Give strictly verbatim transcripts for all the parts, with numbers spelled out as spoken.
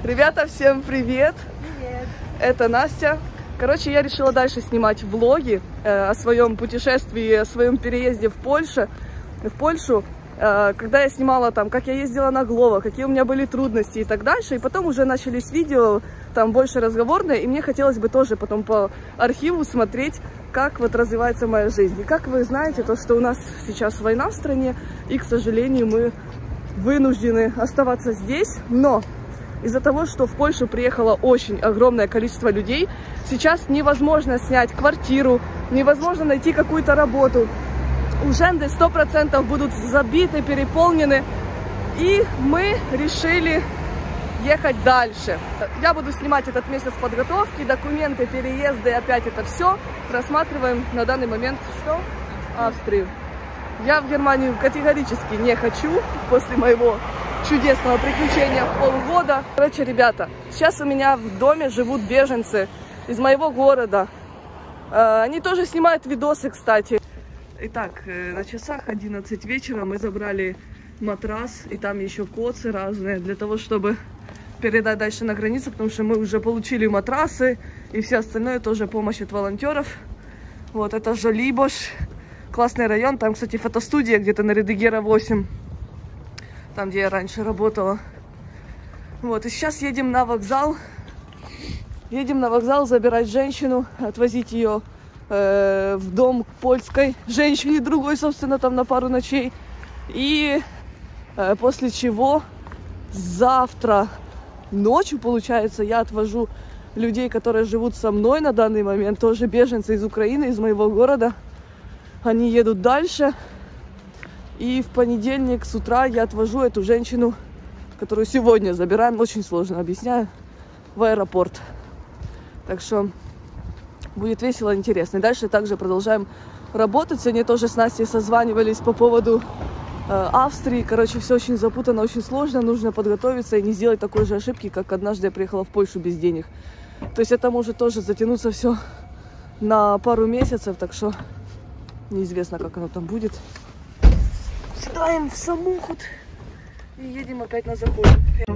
Ребята, всем привет! Привет! Это Настя. Короче, я решила дальше снимать влоги э, о своем путешествии, о своем переезде в Польшу. В Польшу, э, когда я снимала там, как я ездила на Глово, какие у меня были трудности и так дальше. И потом уже начались видео, там больше разговорные, и мне хотелось бы тоже потом по архиву смотреть, как вот развивается моя жизнь. И как вы знаете, то, что у нас сейчас война в стране, и, к сожалению, мы вынуждены оставаться здесь, но из-за того, что в Польшу приехало очень огромное количество людей, сейчас невозможно снять квартиру, невозможно найти какую-то работу. Уженды сто процентов будут забиты, переполнены, и мы решили ехать дальше. Я буду снимать этот месяц подготовки, документы, переезды, опять это все рассматриваем на данный момент, что? Австрию. Я в Германию категорически не хочу после моего чудесного приключения в полгода. Короче, ребята, сейчас у меня в доме живут беженцы из моего города. Они тоже снимают видосы, кстати. Итак, на часах одиннадцать вечера мы забрали матрас, и там еще коцы разные, для того, чтобы передать дальше на границу, потому что мы уже получили матрасы, и все остальное тоже помощь от волонтеров. Вот, это Жалибош, классный район, там, кстати, фотостудия где-то на Редигера восемь. Там, где я раньше работала. Вот, и сейчас едем на вокзал. Едем на вокзал забирать женщину, отвозить ее э, в дом к польской женщине, другой, собственно, там на пару ночей. И э, после чего завтра ночью, получается, я отвожу людей, которые живут со мной на данный момент, тоже беженцы из Украины, из моего города. Они едут дальше. И в понедельник с утра я отвожу эту женщину, которую сегодня забираем, очень сложно объясняю, в аэропорт. Так что будет весело, интересно. И дальше также продолжаем работать. Сегодня тоже с Настей созванивались по поводу э, Австрии. Короче, все очень запутано, очень сложно. Нужно подготовиться и не сделать такой же ошибки, как однажды я приехала в Польшу без денег. То есть это может тоже затянуться все на пару месяцев, так что неизвестно, как оно там будет. Седаем в самоход и едем опять на заход.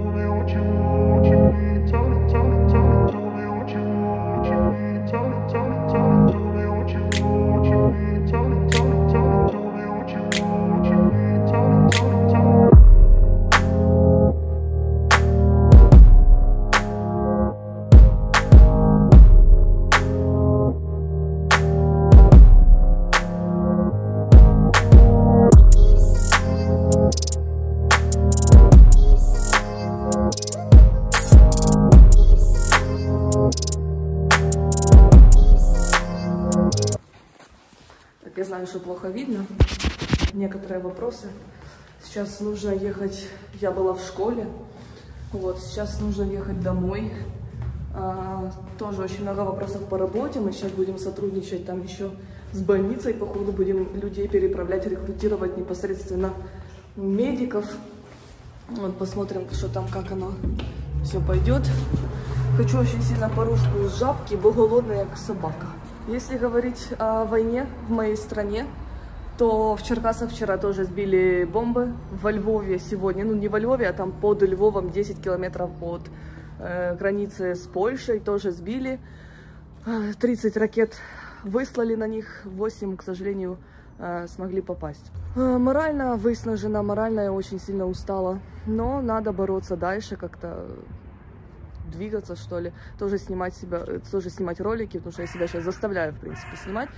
Я знаю, что плохо видно. Некоторые вопросы. Сейчас нужно ехать. Я была в школе. Вот, сейчас нужно ехать домой. А, тоже очень много вопросов по работе. Мы сейчас будем сотрудничать там еще с больницей. Походу будем людей переправлять, рекрутировать непосредственно медиков. Вот, посмотрим, что там, как оно все пойдет. Хочу очень сильно порушку из жабки, бо голодная, как собака. Если говорить о войне в моей стране, то в Черкасах вчера тоже сбили бомбы. Во Львове сегодня, ну не во Львове, а там под Львовом, десять километров от э, границы с Польшей, тоже сбили. тридцать ракет выслали на них, восемь, к сожалению, э, смогли попасть. Э, морально выснажена, морально я очень сильно устала, но надо бороться дальше, как-то двигаться, что ли, тоже снимать себя, тоже снимать ролики, потому что я себя сейчас заставляю, в принципе, снимать.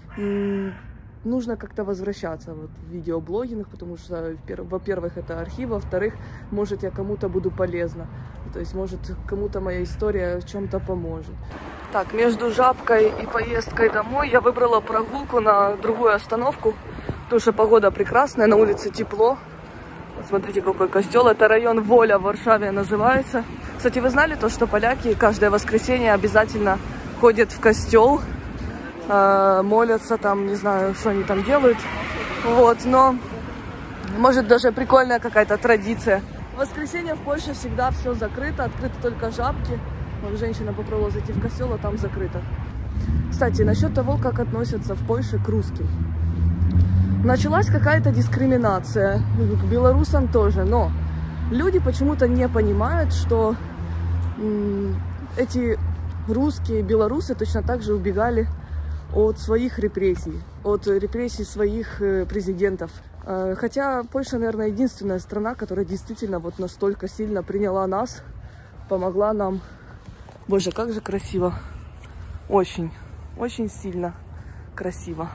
Нужно как-то возвращаться вот, в видеоблогинг, потому что, во-первых, это архив, во-вторых, может, я кому-то буду полезна, то есть, может, кому-то моя история в чем-то поможет. Так, между жабкой и поездкой домой я выбрала прогулку на другую остановку, потому что погода прекрасная, на улице тепло. Смотрите, какой костел. Это район Воля в Варшаве называется. Кстати, вы знали то, что поляки каждое воскресенье обязательно ходят в костел, э, молятся там, не знаю, что они там делают. Вот, но может даже прикольная какая-то традиция. В воскресенье в Польше всегда все закрыто, открыты только жабки. Вот женщина попробовала зайти в костел, а там закрыто. Кстати, насчет того, как относятся в Польше к русским. Началась какая-то дискриминация, к белорусам тоже, но люди почему-то не понимают, что эти русские, белорусы точно так же убегали от своих репрессий, от репрессий своих президентов. Хотя Польша, наверное, единственная страна, которая действительно вот настолько сильно приняла нас, помогла нам. Боже, как же красиво. Очень, очень сильно красиво.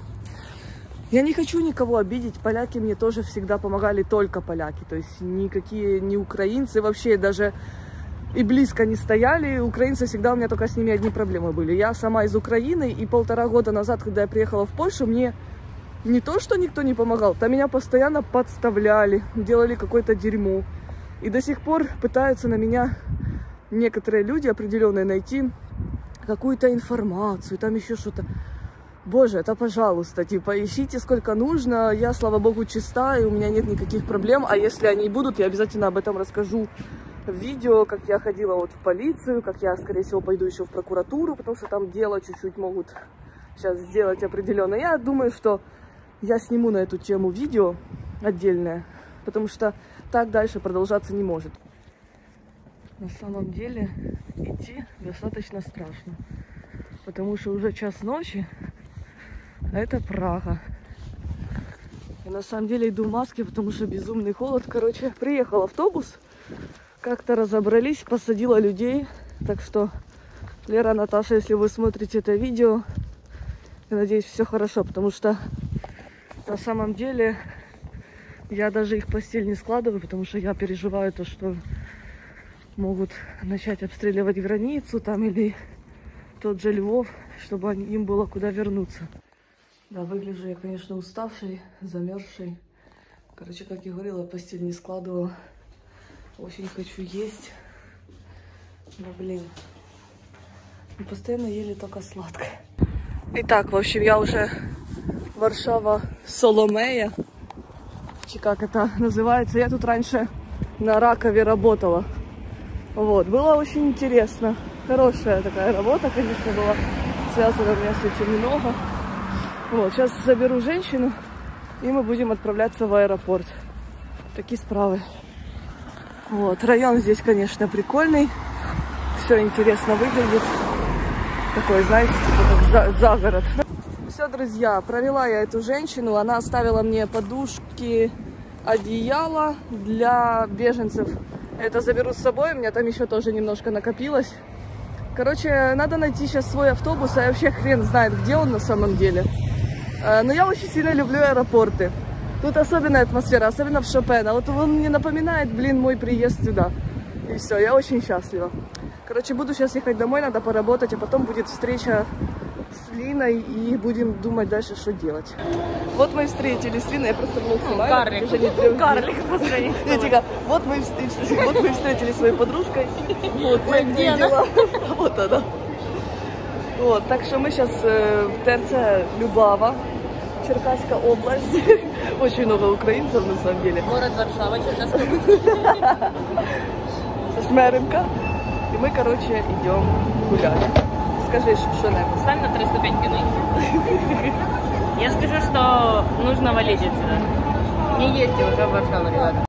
Я не хочу никого обидеть. Поляки мне тоже всегда помогали, только поляки. То есть никакие не украинцы вообще даже и близко не стояли. Украинцы всегда у меня только с ними одни проблемы были. Я сама из Украины, и полтора года назад, когда я приехала в Польшу, мне не то, что никто не помогал, там меня постоянно подставляли, делали какое-то дерьмо. И до сих пор пытаются на меня некоторые люди определенные найти какую-то информацию, там еще что-то. Боже, это пожалуйста, типа, ищите сколько нужно. Я, слава богу, чиста, и у меня нет никаких проблем. А если они будут, я обязательно об этом расскажу в видео, как я ходила вот в полицию, как я, скорее всего, пойду еще в прокуратуру, потому что там дело чуть-чуть могут сейчас сделать определенно. Я думаю, что я сниму на эту тему видео отдельное, потому что так дальше продолжаться не может. На самом деле идти достаточно страшно, потому что уже час ночи, а это Прага. И на самом деле иду в маске, потому что безумный холод. Короче, приехал автобус, как-то разобрались, посадила людей. Так что, Лера, Наташа, если вы смотрите это видео, я надеюсь, все хорошо, потому что на самом деле я даже их постель не складываю, потому что я переживаю то, что могут начать обстреливать границу там или тот же Львов, чтобы им было куда вернуться. Да, выгляжу я, конечно, уставшей, замерзшей. Короче, как я говорила, постель не складывала. Очень хочу есть. Но, блин, мы постоянно ели только сладкое. Итак, в общем, я уже Варшава Соломея. Как это называется? Я тут раньше на Ракове работала. Вот, было очень интересно. Хорошая такая работа, конечно, была. Связана у меня с этим много. Вот, сейчас заберу женщину, и мы будем отправляться в аэропорт. Такие справы. Вот, район здесь, конечно, прикольный. Все интересно выглядит. Такой, знаете, типа как за, за город. Все, друзья, провела я эту женщину. Она оставила мне подушки, одеяло для беженцев. Это заберу с собой. У меня там еще тоже немножко накопилось. Короче, надо найти сейчас свой автобус. А вообще хрен знает, где он на самом деле. Но я очень сильно люблю аэропорты. Тут особенная атмосфера, особенно в Шопена. Вот он мне напоминает, блин, мой приезд сюда. И все, я очень счастлива. Короче, буду сейчас ехать домой, надо поработать, а потом будет встреча с Линой, и будем думать дальше, что делать. Вот мы встретились с Линой, я просто был снимаю. Карлик, карлик по сравнению с тобой. Вот мы, вот мы встретились с своей подружкой. Вот, где она? Вот она. Вот, так что мы сейчас э, в ТРЦ Любава, Черкасская область. Очень много украинцев на самом деле. Город Варшава, Черкасская область. Жмеренко. И мы, короче, идем гулять. Скажи что-нибудь. Ставь на три ступеньки ноги. Я скажу, что нужно валить отсюда. Не едьте уже в Варшаву, ребята.